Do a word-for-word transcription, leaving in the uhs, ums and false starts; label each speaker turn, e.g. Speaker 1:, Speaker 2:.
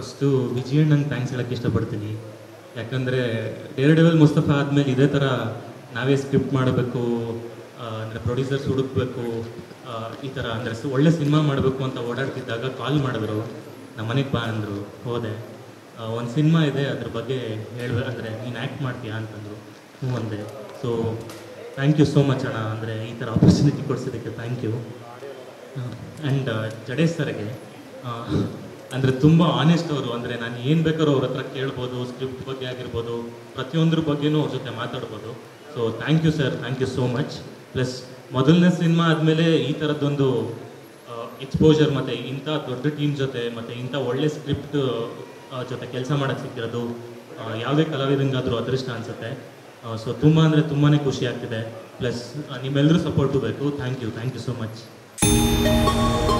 Speaker 1: First ವಿಜಯಣ್ಣಂಗೆ thanks ಹೇಳೋಕ್ಕೆ ಇಷ್ಟಪಡ್ತೀನಿ. ಯಾಕಂದರೆ ಡೇರ್ ಡೆವಲ್ ಮುಸ್ತಫಾ ಆದಮೇಲೆ ಇದೇ ಥರ ನಾವೇ ಸ್ಕ್ರಿಪ್ಟ್ ಮಾಡಬೇಕು, ಅಂದರೆ ಪ್ರೊಡ್ಯೂಸರ್ಸ್ ಹುಡುಕಬೇಕು, ಈ ಥರ ಅಂದರೆ ಒಳ್ಳೆ ಸಿನಿಮಾ ಮಾಡಬೇಕು ಅಂತ ಓಡಾಡ್ತಿದ್ದಾಗ ಕಾಲ್ ಮಾಡಿದ್ರು, ನಮ್ಮ ಮನೆಗೆ ಬಾ ಅಂದರು. ಹೋದೆ. ಒಂದು ಸಿನಿಮಾ ಇದೆ, ಅದ್ರ ಬಗ್ಗೆ ಹೇಳುವ ಅಂದರೆ ನೀನು ಆ್ಯಕ್ಟ್ ಮಾಡ್ತೀಯಾ ಅಂತಂದರು. ಹ್ಞೂ ಅಂದೆ. So thank you so much ಅಣ್ಣ, ಅಂದರೆ ಈ ಥರ ಆಪರ್ಚುನಿಟಿ ಕೊಡಿಸೋದಕ್ಕೆ ಥ್ಯಾಂಕ್ ಯು. ಆ್ಯಂಡ್ ಜಡೇಶ್ ಸರ್ಗೆ ಅಂದರೆ ತುಂಬ ಆನೆಸ್ಟ್ ಅವರು, ಅಂದರೆ ನಾನು ಏನು ಬೇಕಾದ್ರೂ ಅವ್ರ ಹತ್ರ ಕೇಳ್ಬೋದು, ಸ್ಕ್ರಿಪ್ಟ್ ಬಗ್ಗೆ ಆಗಿರ್ಬೋದು, ಪ್ರತಿಯೊಂದ್ರ ಬಗ್ಗೆನೂ ಅವ್ರ ಜೊತೆ ಮಾತಾಡ್ಬೋದು. So thank you sir, thank you so much. Plus ಮೊದಲನೇ ಸಿನಿಮಾ ಆದಮೇಲೆ ಈ ಥರದ್ದೊಂದು ಎಕ್ಸ್ಪೋಜರ್ ಮತ್ತು ಇಂಥ ದೊಡ್ಡ ಟೀಮ್ ಜೊತೆ ಮತ್ತು ಇಂಥ ಒಳ್ಳೆ ಸ್ಕ್ರಿಪ್ಟ್ ಜೊತೆ ಕೆಲಸ ಮಾಡೋಕ್ಕೆ ಸಿಕ್ಕಿರೋದು ಯಾವುದೇ ಕಲಾವಿದಂಗಾದರೂ ಅದೃಷ್ಟ ಅನಿಸುತ್ತೆ. ಸೊ ತುಂಬ ಅಂದರೆ ತುಂಬಾ ಖುಷಿ ಆಗ್ತಿದೆ. ಪ್ಲಸ್ ನಿಮ್ಮೆಲ್ಲರೂ ಸಪೋರ್ಟು ಬೇಕು. Thank you, thank you so much.